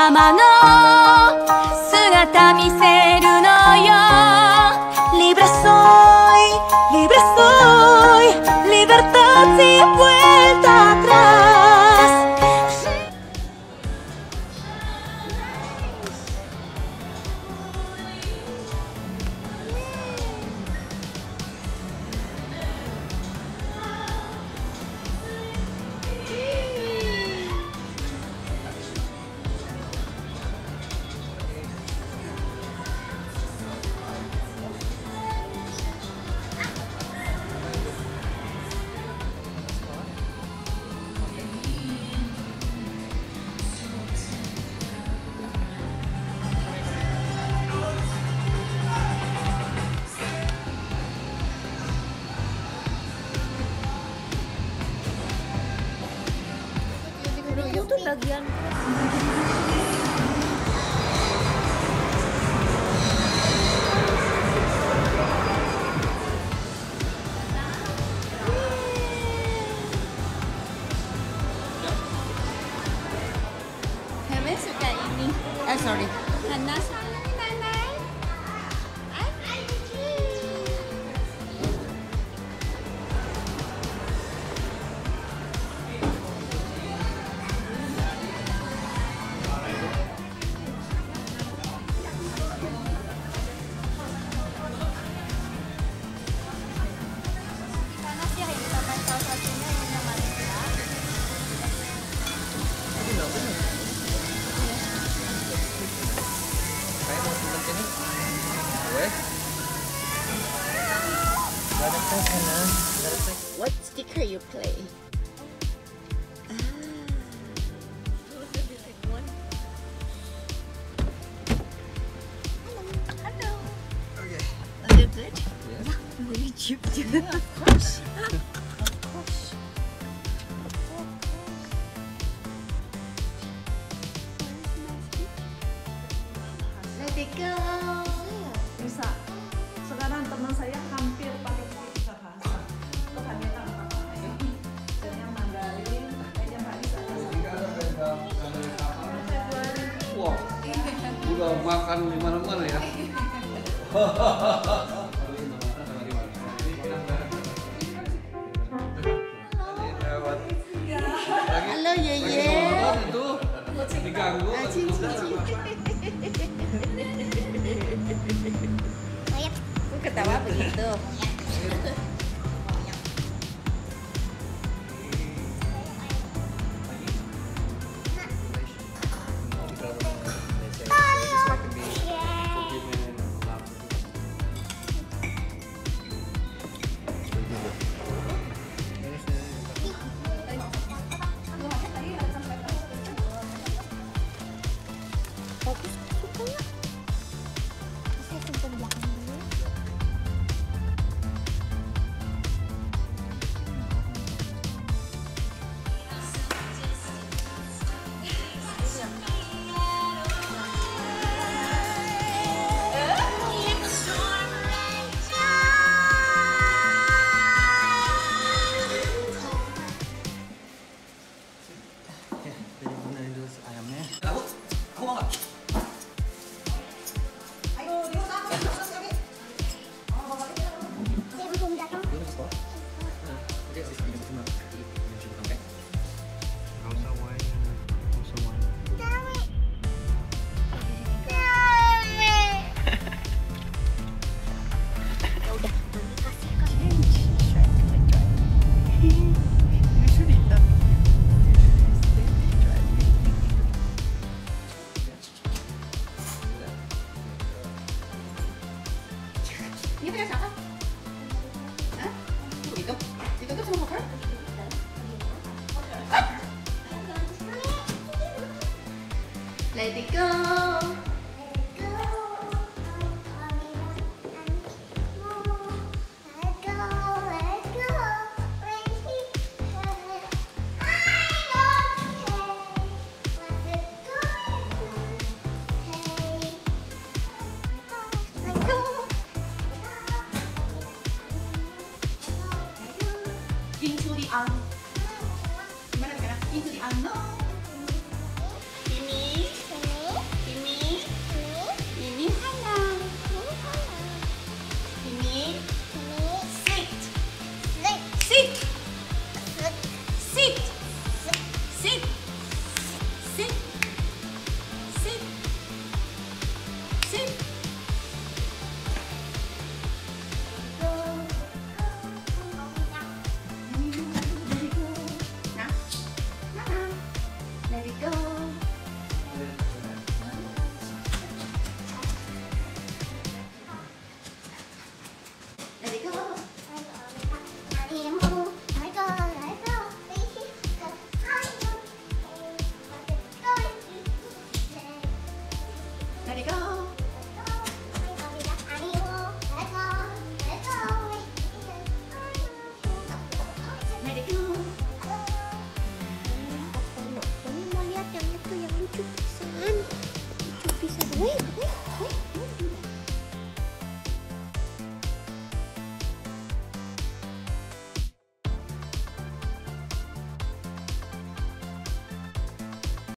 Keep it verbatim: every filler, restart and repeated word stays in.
ままの姿見せるのよ Libre soy, libre soy, libertad sin vuelta atrás. Itu bagian Hana suka ini. Eh sorry. Hana sayang nenek. What sticker you play? Ah. Hello. Okay. Are you good? Yeah. Really cute. Yeah, of course. Of course. Let it go. Bisa. Sekarang teman saya hampir pakai tiga bahasa. Kebanyakan bahasa Jadinya Mandarin, kayaknya Mbak Lisa. Wah, udah makan di mana-mana ya. Halo Yeye. Itu diganggu. Kok ketawa begitu? Ini punya siapa? Hah? Ditutup? Ditutup sama koper? Let it go. Into the unknown. Gimana sekarang? Into the unknown. Ini. go.